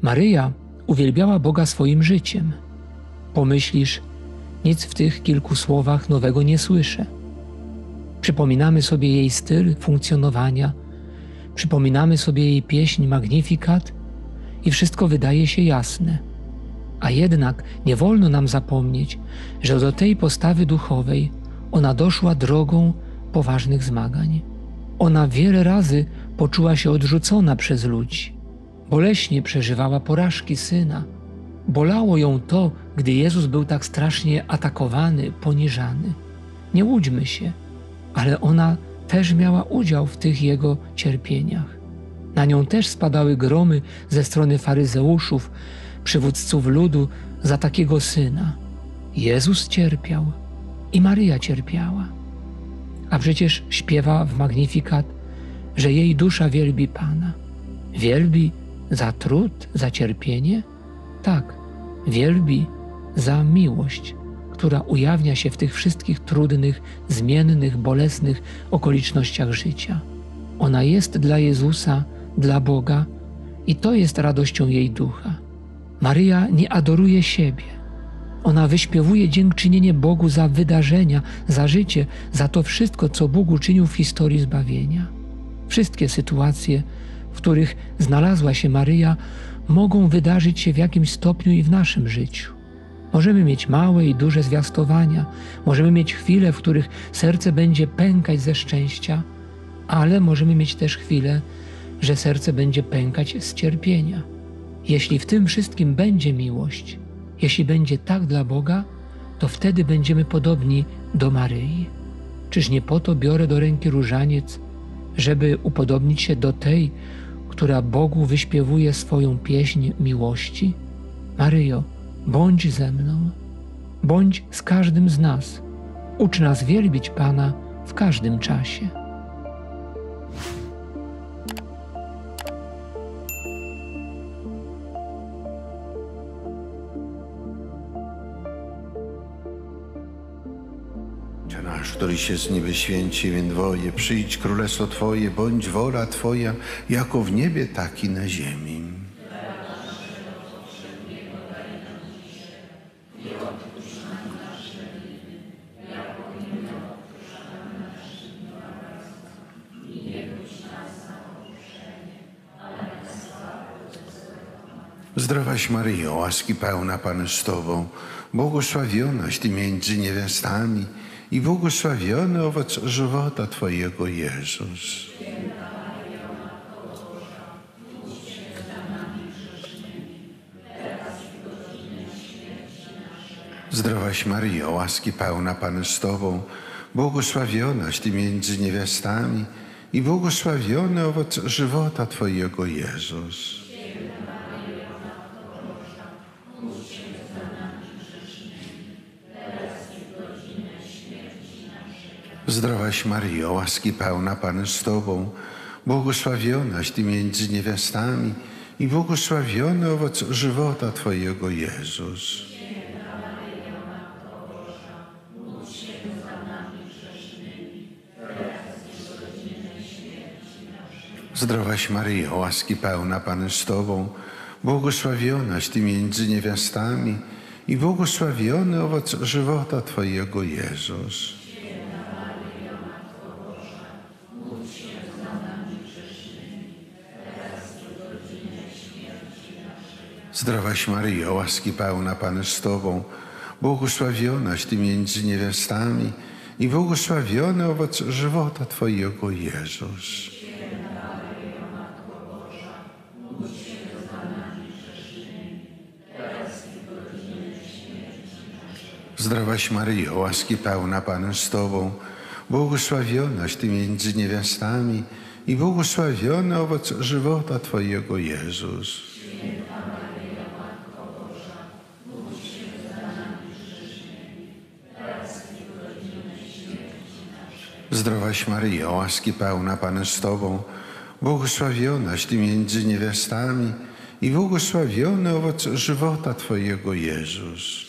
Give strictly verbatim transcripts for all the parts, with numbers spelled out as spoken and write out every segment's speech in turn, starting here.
Maryja uwielbiała Boga swoim życiem. Pomyślisz, nic w tych kilku słowach nowego nie słyszę. Przypominamy sobie jej styl funkcjonowania, przypominamy sobie jej pieśń Magnificat i wszystko wydaje się jasne. A jednak nie wolno nam zapomnieć, że do tej postawy duchowej ona doszła drogą poważnych zmagań. Ona wiele razy poczuła się odrzucona przez ludzi. Boleśnie przeżywała porażki Syna. Bolało ją to, gdy Jezus był tak strasznie atakowany, poniżany. Nie łudźmy się, ale ona też miała udział w tych Jego cierpieniach. Na nią też spadały gromy ze strony faryzeuszów, przywódców ludu za takiego Syna. Jezus cierpiał i Maryja cierpiała. A przecież śpiewa w Magnificat, że jej dusza wielbi Pana. Wielbi za trud, za cierpienie? Tak, wielbi za miłość, która ujawnia się w tych wszystkich trudnych, zmiennych, bolesnych okolicznościach życia. Ona jest dla Jezusa, dla Boga i to jest radością jej ducha. Maryja nie adoruje siebie. Ona wyśpiewuje dziękczynienie Bogu za wydarzenia, za życie, za to wszystko, co Bóg uczynił w historii zbawienia. Wszystkie sytuacje, w których znalazła się Maryja, mogą wydarzyć się w jakimś stopniu i w naszym życiu. Możemy mieć małe i duże zwiastowania, możemy mieć chwile, w których serce będzie pękać ze szczęścia, ale możemy mieć też chwile, że serce będzie pękać z cierpienia. Jeśli w tym wszystkim będzie miłość, jeśli będzie tak dla Boga, to wtedy będziemy podobni do Maryi. Czyż nie po to biorę do ręki różaniec, żeby upodobnić się do tej, która Bogu wyśpiewuje swoją pieśń miłości? Maryjo, bądź ze mną, bądź z każdym z nas. Ucz nas wielbić Pana w każdym czasie. Ojcze nasz, który się z niby święci imię Twoje, przyjdź królestwo Twoje, bądź wola Twoja, jako w niebie, tak i na ziemi. Zdrowaś Maryjo, łaski pełna Pan z Tobą, błogosławionaś Ty między niewiastami i błogosławiony owoc żywota Twojego, Jezus. Zdrowaś Maryjo, łaski pełna Pan z Tobą, błogosławionaś Ty między niewiastami i błogosławiony owoc żywota Twojego, Jezus. Zdrowaś Maryjo, łaski pełna Pan z Tobą, błogosławionaś Ty między niewiastami i błogosławiony owoc żywota Twojego, Jezus. Zdrowaś Maryjo, łaski pełna Pan z Tobą, błogosławionaś Ty między niewiastami i błogosławiony owoc żywota Twojego, Jezus. Zdrowaś Maryjo, łaski pełna Pan z Tobą, błogosławionaś Ty między niewiastami i błogosławiony owoc żywota Twojego, Jezus. Zdrowaś Maryjo, łaski pełna Pan z Tobą, błogosławionaś Ty między niewiastami i błogosławiony owoc żywota Twojego, Jezus. Zdrowaś Maryjo, łaski pełna Pan z Tobą, błogosławionaś Ty między niewiastami i błogosławiony owoc żywota Twojego, Jezus.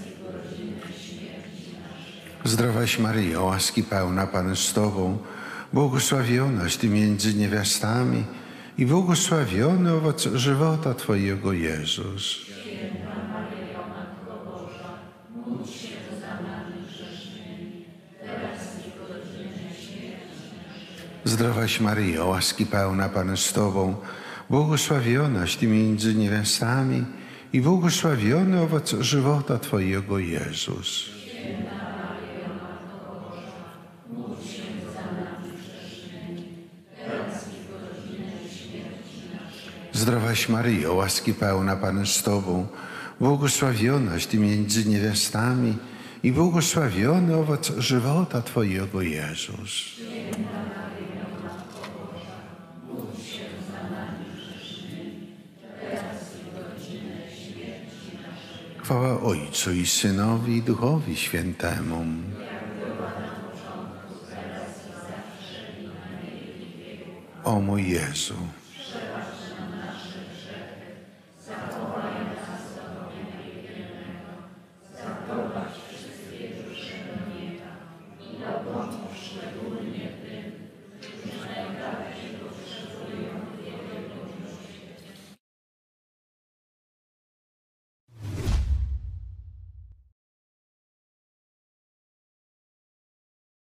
Zdrowaś Maryjo, łaski pełna Pan z Tobą, błogosławionaś Ty między niewiastami i błogosławiony owoc żywota Twojego, Jezus. Zdrowaś Maryjo, łaski pełna, Pan z Tobą, błogosławionaś Ty między niewiastami i błogosławiony owoc żywota Twojego, Jezus. Zdrowaś Maryjo, łaski pełna, Pan z Tobą, błogosławionaś Ty między niewiastami i błogosławiony owoc żywota Twojego, Jezus. Chwała Ojcu i Synowi i Duchowi Świętemu. O mój Jezu,